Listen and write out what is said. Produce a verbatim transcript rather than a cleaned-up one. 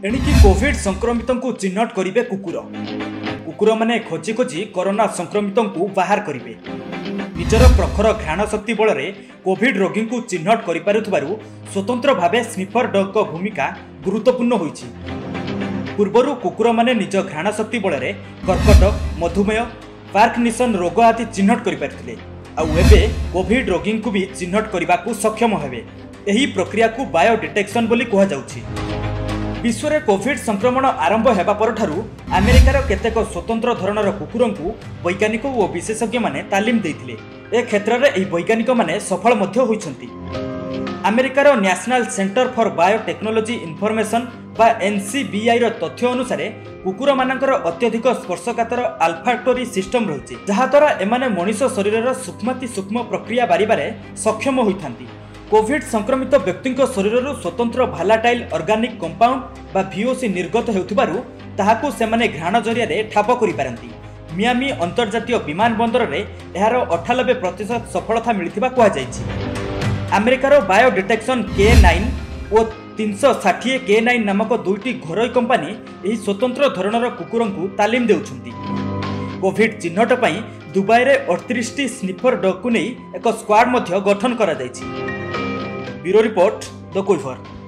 एणिकी Covid संक्रमित को चिन्हट करेंगे कुकुर कुकुर माने खोजी खोजी कोरोना संक्रमित को बाहर करेंगे। निजर प्रखर घ्राण शक्ति बल कोविड रोगी को चिन्हट कर स्वतंत्र भावे स्निफर डग को भूमिका गुरुत्वपूर्ण होइछि। पूर्वर कुकुर माने निज घ्राण शक्ति बल कर्कट मधुमेह पार्किंसन रोग आदि चिन्हट कर कोविड रोगी को भी चिन्हट करने को सक्षम हेबे। एही प्रक्रिया को बायो डिटेक्शन बोली कहा जाउछि। विश्व में कोविड संक्रमण आरंभ हेबा परठारु अमेरिकार केतेक स्वतंत्र धरणर कुकुर को वैज्ञानिक और विशेषज्ञ माने तालीम देइथिले। ए क्षेत्र में एही वैज्ञानिक माने सफल मध्य होइछन्ति। अमेरिकार national centre for biotechnology information बा एनसीबीआई रो तथ्य अनुसार कुकुर मानकर अत्यधिक स्पर्शकातर अल्फाक्टोरी सिस्टम रही जहाद्वारा एमाने मनुष्य शरीर सूक्ष्मति सूक्ष्म प्रक्रिया बारिबारे सक्षम होइथांती। कोविड संक्रमित व्यक्ति शरीर स्वतंत्र भालाटाइल ऑर्गेनिक कंपाउंड बा वीओसी निर्गत हेउथिबारु ताहाकु सेमाने घ्राण जरिया ठाप करि पारंती। मियामी अंतर्जातीय विमान बंदर रे एहार अठानबे प्रतिशत सफलता मिलिथिबा कहा जायछि। अमेरिकार बायो डिटेक्शन के नाइन और तीन सौ षाठी के नाइन नामक दुईटी घरोई कंपानी यही स्वतंत्र धरणर कुकुर को तालीम देउछन्ती। कोविड चिन्हट पई दुबई रे अड़तीस टी स्निफर डग को नहीं एक स्क्वाड मध्य गठन करा जायछि। ब्यूरो रिपोर्ट द कुइफर।